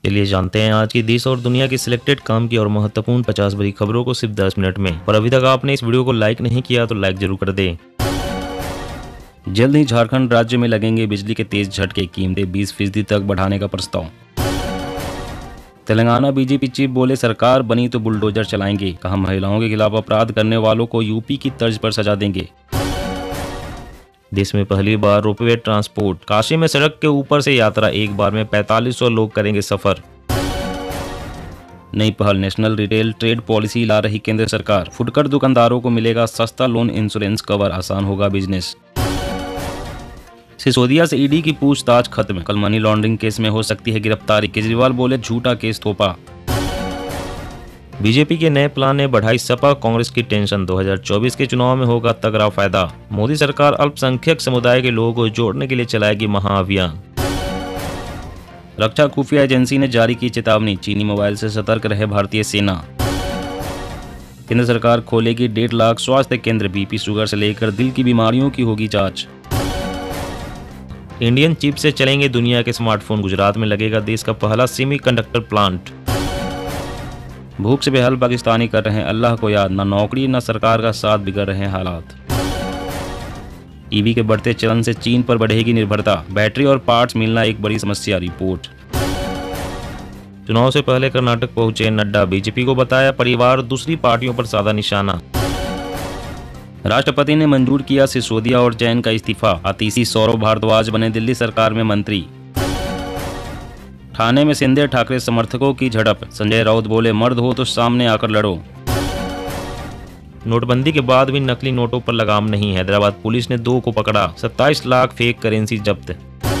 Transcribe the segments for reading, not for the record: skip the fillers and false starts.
चलिए जानते हैं आज की देश और दुनिया की सिलेक्टेड काम की और महत्वपूर्ण 50 बड़ी खबरों को सिर्फ 10 मिनट में। और अभी तक आपने इस वीडियो को लाइक नहीं किया तो लाइक जरूर कर दें। जल्द ही झारखंड राज्य में लगेंगे बिजली के तेज झटके, कीमतें 20% तक बढ़ाने का प्रस्ताव। तेलंगाना बीजेपी चीफ बोले सरकार बनी तो बुलडोजर चलाएंगे, कहा महिलाओं के खिलाफ अपराध करने वालों को यूपी की तर्ज पर सजा देंगे। देश में पहली बार रोपवे ट्रांसपोर्ट, काशी में सड़क के ऊपर से यात्रा, एक बार में 4500 लोग करेंगे सफर। नई पहल, नेशनल रिटेल ट्रेड पॉलिसी ला रही केंद्र सरकार, फुटकर दुकानदारों को मिलेगा सस्ता लोन इंश्योरेंस कवर, आसान होगा बिजनेस। सिसोदिया से ईडी की पूछताछ खत्म, कल मनी लॉन्ड्रिंग केस में हो सकती है गिरफ्तारी, केजरीवाल बोले झूठा केस थोपा। बीजेपी के नए प्लान ने बढ़ाई सपा कांग्रेस की टेंशन, 2024 के चुनाव में होगा तगड़ा फायदा। मोदी सरकार अल्पसंख्यक समुदाय के लोगों को जोड़ने के लिए चलाएगी महाअभियान। रक्षा खुफिया एजेंसी ने जारी की चेतावनी, चीनी मोबाइल से सतर्क रहे भारतीय सेना। केंद्र सरकार खोलेगी 1.5 लाख स्वास्थ्य केंद्र, बीपी शुगर से लेकर दिल की बीमारियों की होगी जांच। इंडियन चिप से चलेंगे दुनिया के स्मार्टफोन, गुजरात में लगेगा देश का पहला सेमीकंडक्टर प्लांट। भूख से बेहाल पाकिस्तानी कर रहे हैं अल्लाह को याद, न नौकरी न सरकार का साथ, बिगड़ रहे हैं हालात। ईवी के बढ़ते चलन से चीन पर बढ़ेगी निर्भरता, बैटरी और पार्ट्स मिलना एक बड़ी समस्या, रिपोर्ट। चुनाव से पहले कर्नाटक पहुंचे नड्डा, बीजेपी को बताया परिवार दूसरी पार्टियों पर साधा निशाना। राष्ट्रपति ने मंजूर किया सिसोदिया और जैन का इस्तीफा, आतिशी सौरभ भारद्वाज बने दिल्ली सरकार में मंत्री। ठाणे में सिंधे ठाकरे समर्थकों की झड़प, संजय राउत बोले मर्द हो तो सामने आकर लड़ो। नोटबंदी के बाद भी नकली नोटों पर लगाम नहीं, हैदराबाद पुलिस ने 2 को पकड़ा, 27 लाख फेक करेंसी जब्त।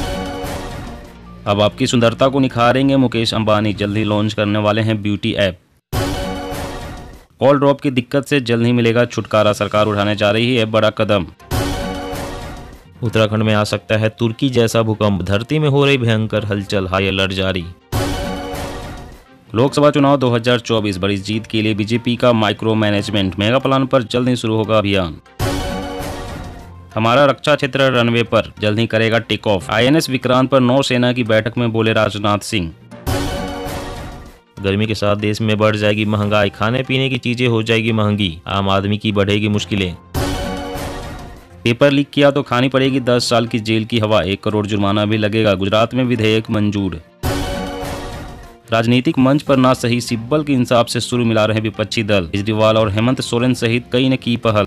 अब आपकी सुंदरता को निखारेंगे मुकेश अंबानी, जल्द ही लॉन्च करने वाले हैं ब्यूटी ऐप। कॉल ड्रॉप की दिक्कत से जल्द ही मिलेगा छुटकारा, सरकार उठाने जा रही है बड़ा कदम। उत्तराखंड में आ सकता है तुर्की जैसा भूकंप, धरती में हो रही भयंकर हलचल, हाई अलर्ट जारी। लोकसभा चुनाव 2024, बड़ी जीत के लिए बीजेपी का माइक्रो मैनेजमेंट, मेगा प्लान पर जल्द ही शुरू होगा अभियान। हमारा रक्षा क्षेत्र रनवे पर जल्द ही करेगा टेक ऑफ, INS विक्रांत पर नौसेना की बैठक में बोले राजनाथ सिंह। गर्मी के साथ देश में बढ़ जाएगी महंगाई, खाने पीने की चीजें हो जाएगी महंगी, आम आदमी की बढ़ेगी मुश्किलें। पेपर लीक किया तो खानी पड़ेगी 10 साल की जेल की हवा, 1 करोड़ जुर्माना भी लगेगा, गुजरात में विधेयक मंजूर। राजनीतिक मंच पर ना सही सिब्बल के इंसाफ से शुरू मिला रहे विपक्षी दल, केजरीवाल और हेमंत सोरेन सहित कई ने की पहल।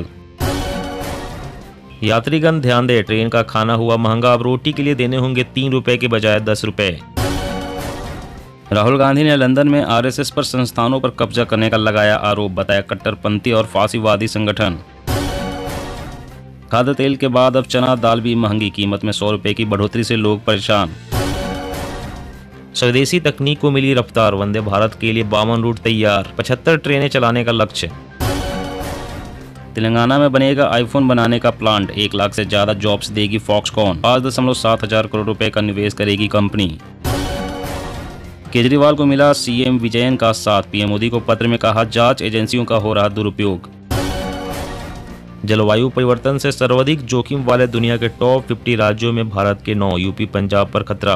यात्रीगण ध्यान दे, ट्रेन का खाना हुआ महंगा, अब रोटी के लिए देने होंगे 3 रुपए के बजाय 10 रुपए। राहुल गांधी ने लंदन में RSS पर संस्थानों पर कब्जा करने का लगाया आरोप, बताया कट्टरपंथी और फांसीवादी संगठन। खाद्य तेल के बाद अब चना दाल भी महंगी, कीमत में 100 रुपए की बढ़ोतरी से लोग परेशान। स्वदेशी तकनीक को मिली रफ्तार, वंदे भारत के लिए 52 रूट तैयार, 75 ट्रेनें चलाने का लक्ष्य। तेलंगाना में बनेगा आईफोन बनाने का प्लांट, 1 लाख से ज्यादा जॉब्स देगी फॉक्सकॉन, 5.7 हजार करोड़ रुपए का निवेश करेगी कंपनी। केजरीवाल को मिला CM विजयन का साथ, PM मोदी को पत्र में कहा जांच एजेंसियों का हो रहा दुरुपयोग। जलवायु परिवर्तन से सर्वाधिक जोखिम वाले दुनिया के टॉप 50 राज्यों में भारत के 9, यूपी पंजाब पर खतरा।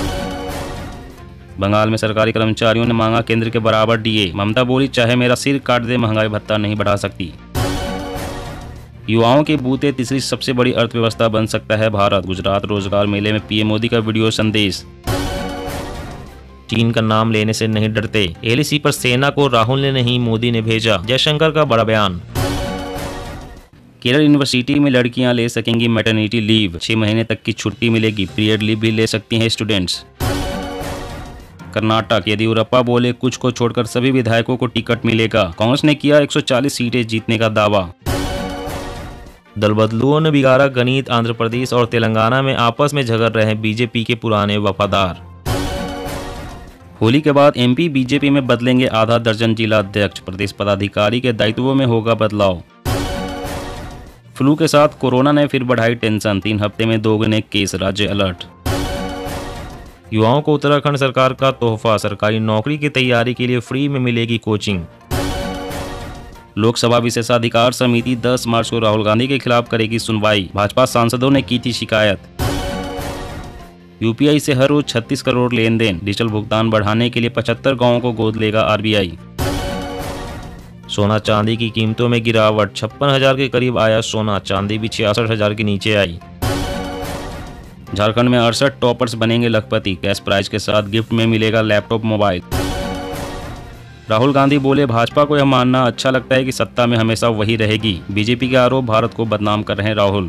बंगाल में सरकारी कर्मचारियों ने मांगा केंद्र के बराबर DA, ममता बोली चाहे मेरा सिर काट दे महंगाई भत्ता नहीं बढ़ा सकती। युवाओं के बूते तीसरी सबसे बड़ी अर्थव्यवस्था बन सकता है भारत, गुजरात रोजगार मेले में PM मोदी का वीडियो संदेश। चीन का नाम लेने से नहीं डरते, LAC पर सेना को राहुल ने नहीं मोदी ने भेजा, जयशंकर का बड़ा बयान। केरल यूनिवर्सिटी में लड़कियां ले सकेंगी मैटरनिटी लीव, 6 महीने तक की छुट्टी मिलेगी, पीरियड लीव भी ले सकती हैं स्टूडेंट्स। कर्नाटक, येदियुरप्पा बोले कुछ को छोड़कर सभी विधायकों को टिकट मिलेगा, कांग्रेस ने किया 140 सीटें जीतने का दावा। दल बदलुओं ने बिगाड़ा गणित, आंध्र प्रदेश और तेलंगाना में आपस में झगड़ रहे बीजेपी के पुराने वफादार। होली के बाद MP बीजेपी में बदलेंगे आधा दर्जन जिला अध्यक्ष, प्रदेश पदाधिकारी के दायित्वों में होगा बदलाव। फ्लू के साथ कोरोना ने फिर बढ़ाई टेंशन, 3 हफ्ते में 2 गुने केस, राज्य अलर्ट। युवाओं को उत्तराखंड सरकार का तोहफा, सरकारी नौकरी की तैयारी के लिए फ्री में मिलेगी कोचिंग। लोकसभा विशेषाधिकार समिति 10 मार्च को राहुल गांधी के खिलाफ करेगी सुनवाई, भाजपा सांसदों ने की थी शिकायत। यूपीआई से हर रोज 36 करोड़ लेन देन। डिजिटल भुगतान बढ़ाने के लिए 75 गांवों को गोद लेगा आरबीआई। सोना चांदी की कीमतों में गिरावट, 56,000 के करीब आया सोना, चांदी भी 66,000 के नीचे आई। झारखंड में 68 टॉपर्स बनेंगे लखपति, कैश प्राइज के साथ गिफ्ट में मिलेगा लैपटॉप मोबाइल। राहुल गांधी बोले, भाजपा को यह मानना अच्छा लगता है कि सत्ता में हमेशा वही रहेगी। बीजेपी के आरोप, भारत को बदनाम कर रहे हैं राहुल।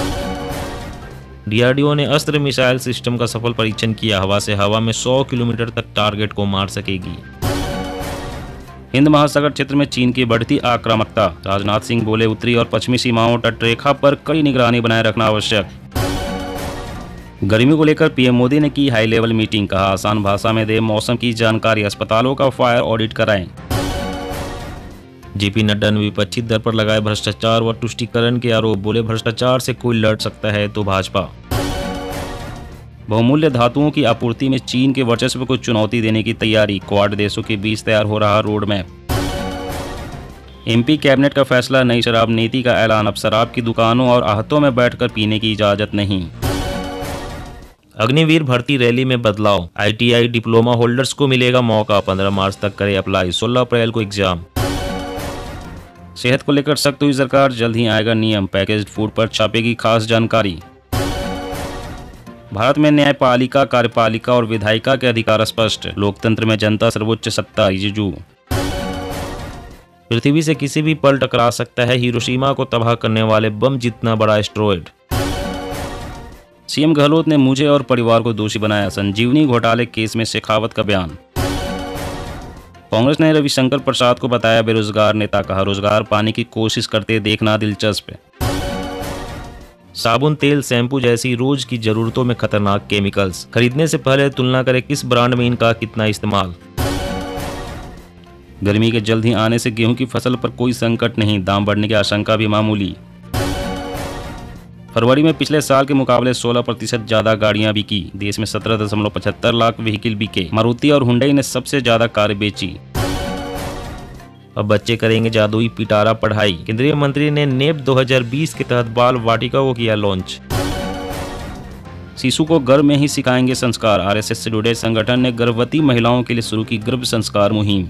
डीआरडीओ ने अस्त्र मिसाइल सिस्टम का सफल परीक्षण किया, हवा से हवा में 100 किलोमीटर तक टारगेट को मार सकेगी। हिंद महासागर क्षेत्र में चीन की बढ़ती आक्रामकता, राजनाथ सिंह बोले, उत्तरी और पश्चिमी सीमाओं तटरेखा पर कड़ी निगरानी बनाए रखना आवश्यक। गर्मी को लेकर पीएम मोदी ने की हाई लेवल मीटिंग, कहा आसान भाषा में दे मौसम की जानकारी, अस्पतालों का फायर ऑडिट कराएं। जेपी नड्डा ने विपक्षी दल पर लगाए भ्रष्टाचार व तुष्टीकरण के आरोप, बोले भ्रष्टाचार से कोई लड़ सकता है तो भाजपा। बहुमूल्य धातुओं की आपूर्ति में चीन के वर्चस्व को चुनौती देने की तैयारी, क्वाड देशों के बीच तैयार हो रहा रोड मैप। एमपी कैबिनेट का फैसला, नई शराब नीति का ऐलान, अब शराब की दुकानों और आहतों में बैठकर पीने की इजाजत नहीं। अग्निवीर भर्ती रैली में बदलाव, आईटीआई डिप्लोमा होल्डर्स को मिलेगा मौका, 15 मार्च तक करे अप्लाई, 16 अप्रैल को एग्जाम। सेहत को लेकर सख्त हुई सरकार, जल्द ही आएगा नियम, पैकेज्ड फूड पर छापेगी खास जानकारी। भारत में न्यायपालिका, कार्यपालिका और विधायिका के अधिकार स्पष्ट, लोकतंत्र में जनता सर्वोच्च सत्ता, रिजिजू। पृथ्वी से किसी भी पल टकरा सकता है हिरोशिमा को तबाह करने वाले बम जितना बड़ा एस्टेरॉयड। सीएम गहलोत ने मुझे और परिवार को दोषी बनाया, संजीवनी घोटाले केस में शेखावत का बयान। कांग्रेस ने रविशंकर प्रसाद को बताया बेरोजगार नेता, कहा रोजगार पाने की कोशिश करते देखना दिलचस्प। साबुन, तेल, शैम्पू जैसी रोज की जरूरतों में खतरनाक केमिकल्स, खरीदने से पहले तुलना करें किस ब्रांड में इनका कितना इस्तेमाल। गर्मी के जल्द ही आने से गेहूं की फसल पर कोई संकट नहीं, दाम बढ़ने की आशंका भी मामूली। फरवरी में पिछले साल के मुकाबले 16% ज्यादा गाड़ियां बिकी, देश में 17.75 लाख व्हीकल बिके। मारुति और हुंडई ने सबसे ज्यादा कार बेची। अब बच्चे करेंगे जादुई पिटारा पढ़ाई, केंद्रीय मंत्री ने नेप 2020 के तहत बाल वाटिका को किया लॉन्च। शिशु को गर्भ में ही सिखाएंगे संस्कार, आरएसएस से जुड़े संगठन ने गर्भवती महिलाओं के लिए शुरू की गर्भ संस्कार मुहिम।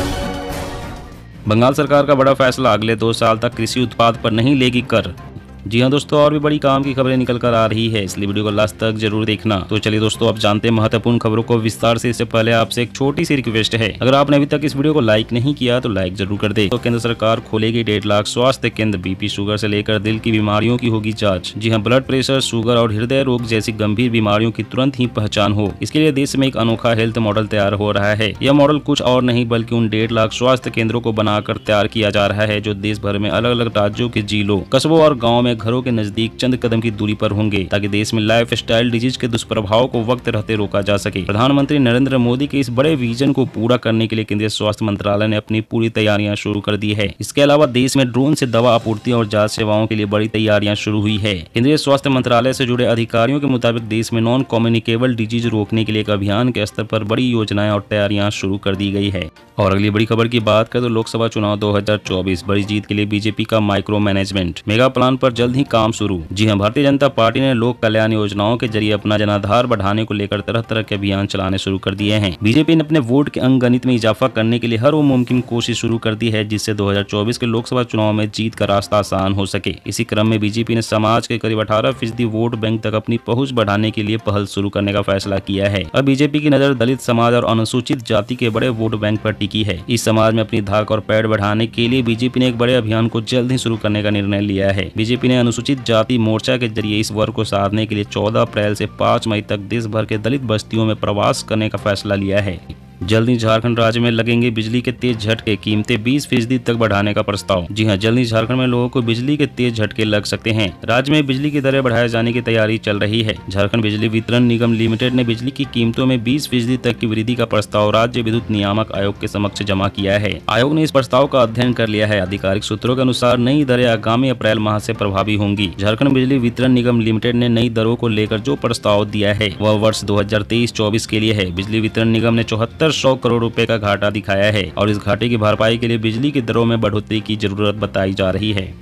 बंगाल सरकार का बड़ा फैसला, अगले 2 साल तक कृषि उत्पाद पर नहीं लेगी कर। जी हाँ दोस्तों, और भी बड़ी काम की खबरें निकल कर आ रही है, इसलिए वीडियो को लास्ट तक जरूर देखना। तो चलिए दोस्तों, अब जानते हैं महत्वपूर्ण खबरों को विस्तार से। इससे पहले आपसे एक छोटी सी रिक्वेस्ट है, अगर आपने अभी तक इस वीडियो को लाइक नहीं किया तो लाइक जरूर कर दे। तो केंद्र सरकार खोलेगी 1.5 लाख स्वास्थ्य केंद्र, बीपी शुगर से लेकर दिल की बीमारियों की होगी जाँच। जी हाँ, ब्लड प्रेशर, शुगर और हृदय रोग जैसी गंभीर बीमारियों की तुरंत ही पहचान हो, इसके लिए देश में एक अनोखा हेल्थ मॉडल तैयार हो रहा है। यह मॉडल कुछ और नहीं बल्कि उन 1.5 लाख स्वास्थ्य केंद्रों को बनाकर तैयार किया जा रहा है, जो देश भर में अलग अलग राज्यों के जिलों, कस्बों और गाँव में घरों के नजदीक चंद कदम की दूरी पर होंगे, ताकि देश में लाइफस्टाइल डिजीज के दुष्प्रभाव को वक्त रहते रोका जा सके। प्रधानमंत्री नरेंद्र मोदी के इस बड़े विजन को पूरा करने के लिए केंद्रीय स्वास्थ्य मंत्रालय ने अपनी पूरी तैयारियां शुरू कर दी है। इसके अलावा देश में ड्रोन से दवा आपूर्ति और जांच सेवाओं के लिए बड़ी तैयारियां शुरू हुई है। केंद्रीय स्वास्थ्य मंत्रालय से जुड़े अधिकारियों के मुताबिक देश में नॉन कम्युनिकेबल डिजीज रोकने के लिए एक अभियान के स्तर पर बड़ी योजनाएं और तैयारियां शुरू कर दी गई है। और अगली बड़ी खबर की बात करें तो लोकसभा चुनाव 2024 बड़ी जीत के लिए बीजेपी का माइक्रो मैनेजमेंट, मेगा प्लान पर जल्द ही काम शुरू। जी हां, भारतीय जनता पार्टी ने लोक कल्याण योजनाओं के जरिए अपना जनाधार बढ़ाने को लेकर तरह तरह के अभियान चलाने शुरू कर दिए हैं। बीजेपी ने अपने वोट के अंकगणित में इजाफा करने के लिए हर वो मुमकिन कोशिश शुरू कर दी है, जिससे 2024 के लोकसभा चुनाव में जीत का रास्ता आसान हो सके। इसी क्रम में बीजेपी ने समाज के करीब 18% वोट बैंक तक अपनी पहुंच बढ़ाने के लिए पहल शुरू करने का फैसला किया है। अब बीजेपी की नजर दलित समाज और अनुसूचित जाति के बड़े वोट बैंक पर टिकी है। इस समाज में अपनी धाक और पैड़ बढ़ाने के लिए बीजेपी ने एक बड़े अभियान को जल्द ही शुरू करने का निर्णय लिया है। बीजेपी ने अनुसूचित जाति मोर्चा के जरिए इस वर्ग को साधने के लिए 14 अप्रैल से 5 मई तक देश भर के दलित बस्तियों में प्रवास करने का फैसला लिया है। जल्द ही झारखंड राज्य में लगेंगे बिजली के तेज झटके, कीमतें 20% तक बढ़ाने का प्रस्ताव। जी हां, जल्द ही झारखंड में लोगों को बिजली के तेज झटके लग सकते हैं। राज्य में बिजली की दरें बढ़ाए जाने की तैयारी चल रही है। झारखंड बिजली वितरण निगम लिमिटेड ने बिजली की कीमतों में 20% तक की वृद्धि का प्रस्ताव राज्य विद्युत नियामक आयोग के समक्ष जमा किया है। आयोग ने इस प्रस्ताव का अध्ययन कर लिया है। आधिकारिक सूत्रों के अनुसार नई दरें आगामी अप्रैल माह से प्रभावी होंगी। झारखंड बिजली वितरण निगम लिमिटेड ने नई दरों को लेकर जो प्रस्ताव दिया है वह वर्ष 2023-24 के लिए है। बिजली वितरण निगम ने 7400 करोड़ रुपए का घाटा दिखाया है और इस घाटे की भरपाई के लिए बिजली की दरों में बढ़ोतरी की जरूरत बताई जा रही है।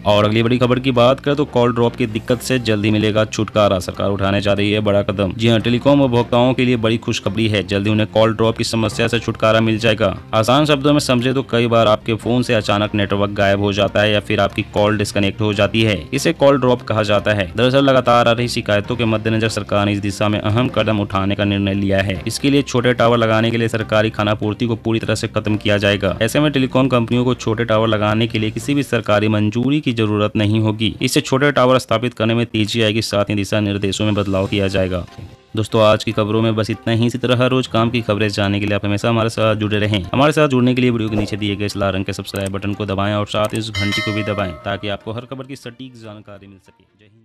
और अगली बड़ी खबर की बात करें तो कॉल ड्रॉप की दिक्कत से जल्दी मिलेगा छुटकारा, सरकार उठाने जा रही है बड़ा कदम। जी हां, टेलीकॉम उपभोक्ताओं के लिए बड़ी खुशखबरी है, जल्दी उन्हें कॉल ड्रॉप की समस्या से छुटकारा मिल जाएगा। आसान शब्दों में समझे तो कई बार आपके फोन से अचानक नेटवर्क गायब हो जाता है या फिर आपकी कॉल डिस्कनेक्ट हो जाती है, इसे कॉल ड्रॉप कहा जाता है। दरअसल लगातार आ रही शिकायतों के मद्देनजर सरकार ने इस दिशा में अहम कदम उठाने का निर्णय लिया है। इसके लिए छोटे टावर लगाने के लिए सरकारी खानापूर्ति को पूरी तरह से खत्म किया जाएगा। ऐसे में टेलीकॉम कंपनियों को छोटे टावर लगाने के लिए किसी भी सरकारी मंजूरी की जरूरत नहीं होगी। इससे छोटे टावर स्थापित करने में तेजी आएगी, साथ ही दिशा निर्देशों में बदलाव किया जाएगा। दोस्तों, आज की खबरों में बस इतना ही। इसी तरह हर रोज काम की खबरें जानने के लिए आप हमेशा हमारे साथ जुड़े रहें। हमारे साथ जुड़ने के लिए वीडियो के नीचे दिए गए इस लाल रंग के सब्सक्राइब बटन को दबाएं और साथ इस घंटी को भी दबाएं ताकि आपको हर खबर की सटीक जानकारी मिल सके। जय हिंद।